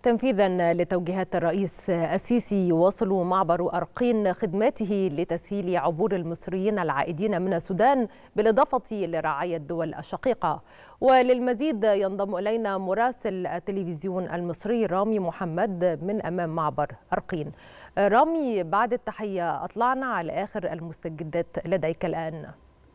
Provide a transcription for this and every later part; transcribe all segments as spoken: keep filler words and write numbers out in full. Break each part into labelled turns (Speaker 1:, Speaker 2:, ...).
Speaker 1: تنفيذا لتوجيهات الرئيس السيسي يواصل معبر أرقين خدماته لتسهيل عبور المصريين العائدين من السودان بالإضافة لرعاية الدول الشقيقة. وللمزيد ينضم إلينا مراسل التلفزيون المصري رامي محمد من أمام معبر أرقين. رامي، بعد التحية أطلعنا على آخر المستجدات لديك الآن.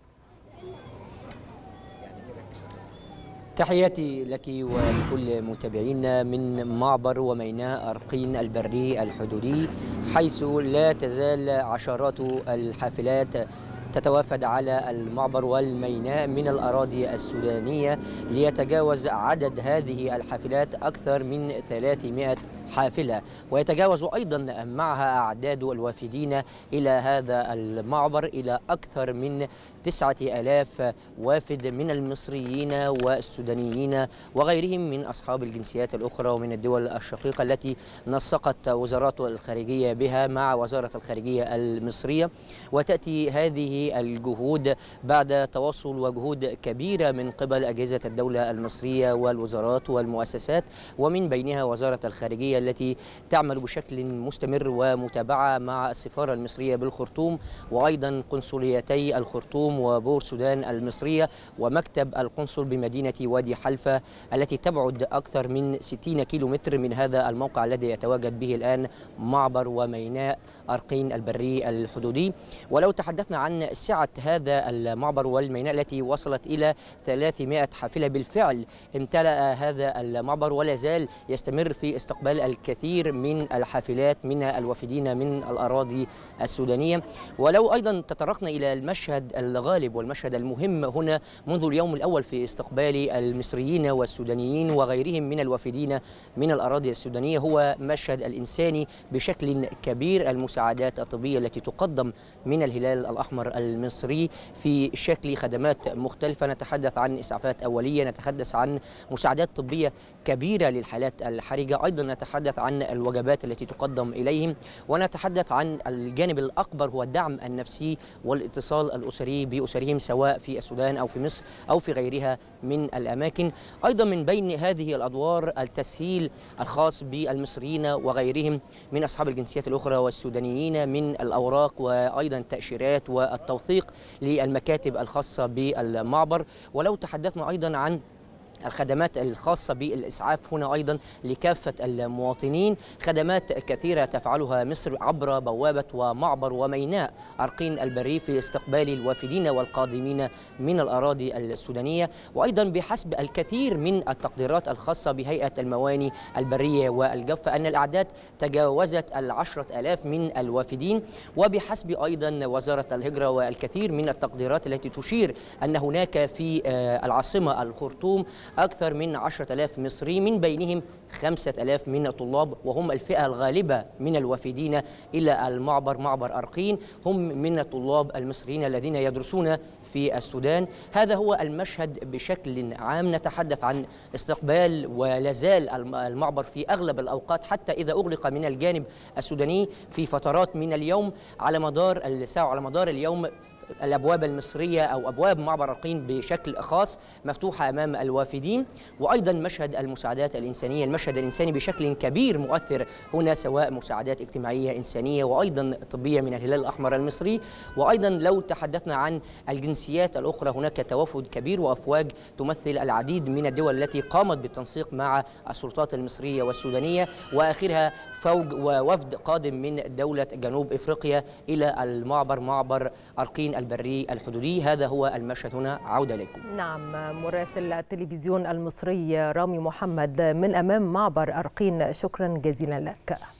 Speaker 2: تحياتي لك ولكل متابعينا من معبر وميناء أرقين البري الحدودي، حيث لا تزال عشرات الحافلات تتوافد على المعبر والميناء من الأراضي السودانية، ليتجاوز عدد هذه الحافلات أكثر من ثلاثمائة حافلة، ويتجاوز أيضا معها أعداد الوافدين إلى هذا المعبر إلى أكثر من تسعة آلاف وافد من المصريين والسودانيين وغيرهم من أصحاب الجنسيات الأخرى ومن الدول الشقيقة التي نسقت وزارات الخارجية بها مع وزارة الخارجية المصرية. وتأتي هذه الجهود بعد تواصل وجهود كبيرة من قبل أجهزة الدولة المصرية والوزارات والمؤسسات، ومن بينها وزارة الخارجية التي تعمل بشكل مستمر ومتابعة مع السفارة المصرية بالخرطوم، وأيضا قنصليتي الخرطوم وبور سودان المصرية ومكتب القنصل بمدينة وادي حلفة التي تبعد أكثر من ستين كيلو متر من هذا الموقع الذي يتواجد به الآن معبر وميناء أرقين البري الحدودي. ولو تحدثنا عن سعة هذا المعبر والميناء التي وصلت إلى ثلاثمائة حافلة بالفعل، امتلأ هذا المعبر ولا زال يستمر في استقبال الكثير من الحافلات من الوافدين من الأراضي السودانية. ولو أيضا تطرقنا إلى المشهد الغالب والمشهد المهم هنا منذ اليوم الأول في استقبال المصريين والسودانيين وغيرهم من الوافدين من الأراضي السودانية، هو مشهد الإنساني بشكل كبير. المساعدات الطبية التي تقدم من الهلال الأحمر المصري في شكل خدمات مختلفة، نتحدث عن إسعافات أولية، نتحدث عن مساعدات طبية كبيرة للحالات الحرجة، أيضا نتحدث عن الوجبات التي تقدم إليهم، ونتحدث عن الجانب الأكبر هو الدعم النفسي والاتصال الأسري بأسرهم سواء في السودان أو في مصر أو في غيرها من الأماكن. أيضا من بين هذه الأدوار التسهيل الخاص بالمصريين وغيرهم من أصحاب الجنسيات الأخرى والسودانيين من الأوراق وأيضا التأشيرات والتوثيق للمكاتب الخاصة بالمعبر. ولو تحدثنا أيضا عن الخدمات الخاصة بالإسعاف هنا أيضا لكافة المواطنين، خدمات كثيرة تفعلها مصر عبر بوابة ومعبر وميناء أرقين البري في استقبال الوافدين والقادمين من الأراضي السودانية. وأيضا بحسب الكثير من التقديرات الخاصة بهيئة المواني البرية والجوف أن الأعداد تجاوزت العشرة آلاف من الوافدين، وبحسب أيضا وزارة الهجرة والكثير من التقديرات التي تشير أن هناك في العاصمة الخرطوم أكثر من عشرة آلاف مصري، من بينهم خمسة آلاف من الطلاب، وهم الفئة الغالبة من الوافدين إلى المعبر معبر أرقين هم من الطلاب المصريين الذين يدرسون في السودان. هذا هو المشهد بشكل عام. نتحدث عن استقبال ولازال المعبر في أغلب الأوقات حتى إذا أغلق من الجانب السوداني في فترات من اليوم على مدار الساعة على مدار اليوم الأبواب المصرية أو أبواب معبر أرقين بشكل خاص مفتوحة أمام الوافدين. وأيضا مشهد المساعدات الإنسانية، المشهد الإنساني بشكل كبير مؤثر هنا، سواء مساعدات اجتماعية إنسانية وأيضا طبية من الهلال الأحمر المصري. وأيضا لو تحدثنا عن الجنسيات الأخرى، هناك توافد كبير وأفواج تمثل العديد من الدول التي قامت بالتنسيق مع السلطات المصرية والسودانية، وآخرها فوج ووفد قادم من دولة جنوب إفريقيا إلى المعبر معبر أرقين البري الحدودي. هذا هو المشهد هنا. عودة لكم.
Speaker 1: نعم، مراسل التلفزيون المصري رامي محمد من أمام معبر أرقين، شكرا جزيلا لك.